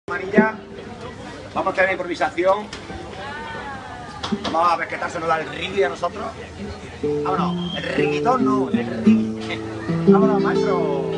Manilla, vamos a hacer la improvisación. Vamos a ver qué tal se nos da el reggae a nosotros. Vámonos, el reggaetón no, el reggae. Vámonos, maestro.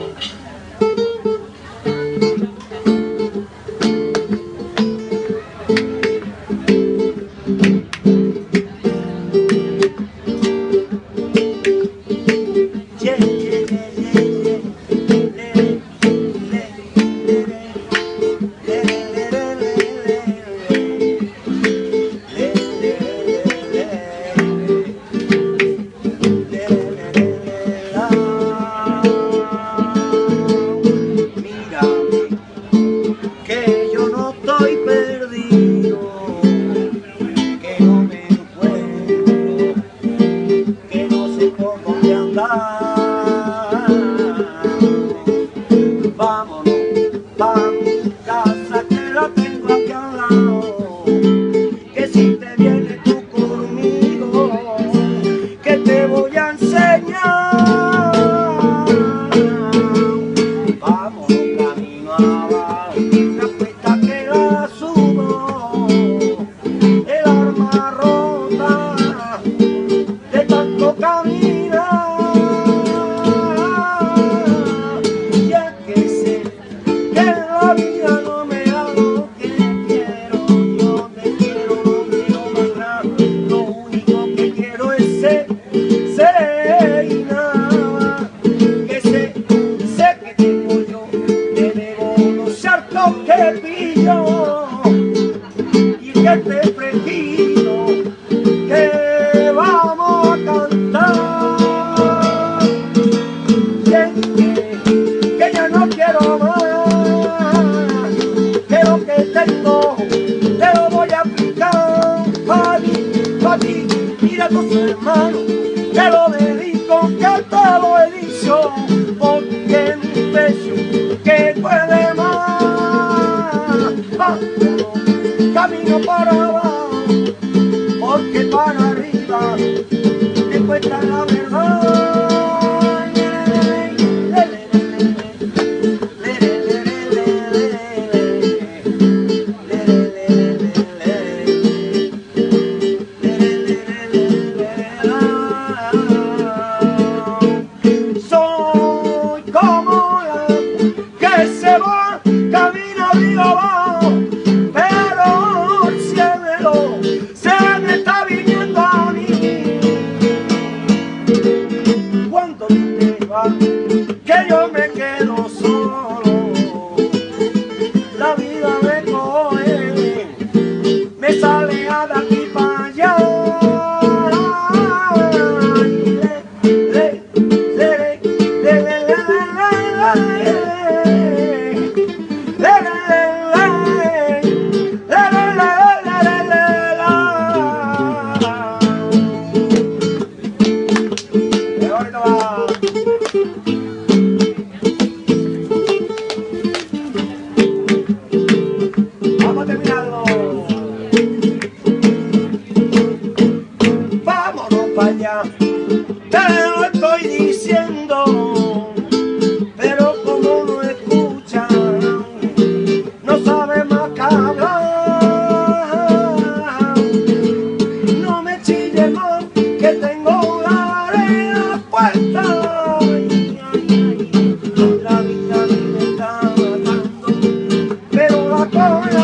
Que yo no estoy perdido, que no me encuentro, que no sé por dónde andar. Vámonos pa' mi casa que la tengo aquí al lado, que si te vienes tú conmigo, que te voy a enseñar. Vámonos camino abajo, y es que sé que la vida no me da lo que quiero. Yo te quiero, no quiero más nada, lo único que quiero es ser y nada. Que sé que tengo yo, te debo unos hartos que pillo y que te prefiero, que vamos a cantar. Que ya no quiero más, que lo que tengo te lo voy a aplicar pa' ti, mira a tus hermanos, te lo dedico, que te lo he dicho, porque mi pecho que puede más. Vámonos, camino para abajo, porque para arriba te encuentras la verdad. Soy como la que se va, camina arriba abajo, pero el cielo se me está viniendo a mí. Cuando tú te vas, que yo me quedo solo, la vida me coge, me sale a de aquí para allá. Vamos a terminarlo. Vámonos para allá, te lo estoy diciendo, pero como no escuchan, no sabe más que hablar. No me chille más, que tengo la arena puesta. La vida me está matando, pero la cola